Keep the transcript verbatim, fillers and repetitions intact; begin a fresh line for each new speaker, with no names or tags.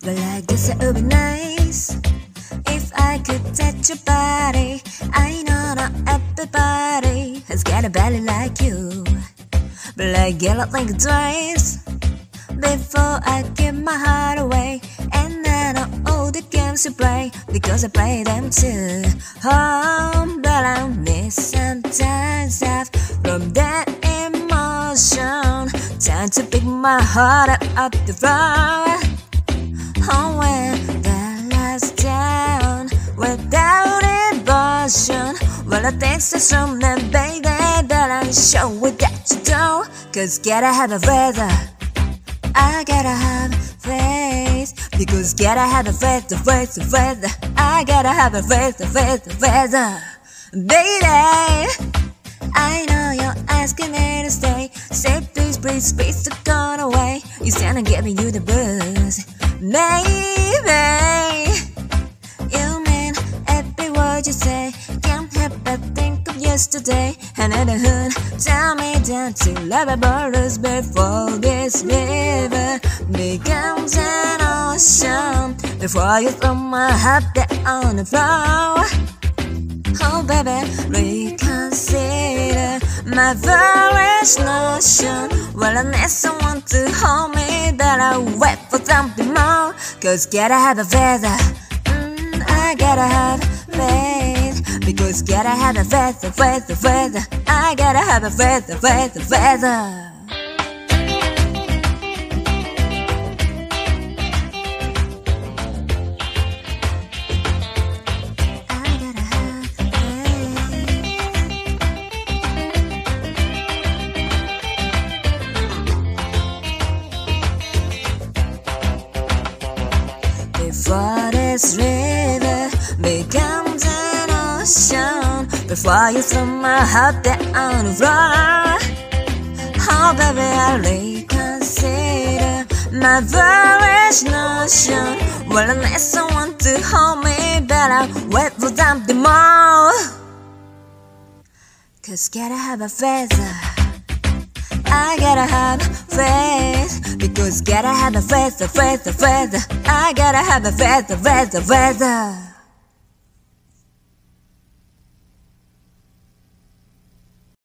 But like this it would be nice if I could touch your body. I know not everybody has got a body like you, but like girl, I think twice before I give my heart away. And I know all the games you play because I play them too. Oh, but I miss sometimes out from that emotion. Time to pick my heart up the floor. Oh, when the lights down without devotion. Well, I think so from them, baby, that I show it that you do. Cause gotta have a weather, I gotta have faith. Because gotta have a faith, the faith, the faith. I gotta have a faith, the faith, the faith. Baby, I know you're asking me to stay. Say please, please, please, to go away. You said I'm giving you the blues. Maybe you mean every word you say. Can't help but think of yesterday. Another hood, tell me down to love borders before this river becomes an ocean. Before you throw my heart down on the floor. Oh baby, reconsider my foolish notion. Well, I need someone to hold me, that I wait for something more. Cause gotta have a feather, mm, I gotta have faith. Because gotta have a feather, feather, feather. I gotta have a feather, feather, feather. Before this river becomes an ocean, before you throw my heart down on the floor. Oh baby, I reconsider my foolish notion. Well, I need someone to hold me, but I'll wait for something more. Cause gotta have a feather, I gotta have faith. Because gotta have a feather, feather, feather. I gotta have a feather, feather, feather.